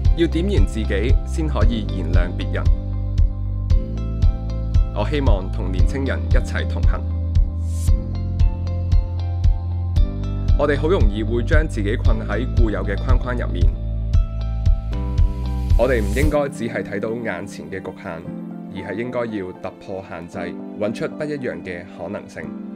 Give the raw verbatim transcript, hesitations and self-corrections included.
要點燃自己先可以燃亮別人。我希望同年青人一齊同行。我哋好容易會將自己困喺固有嘅框框入面。我哋唔應該只係睇到眼前嘅局限，而係應該要突破限制，揾出不一樣嘅可能性。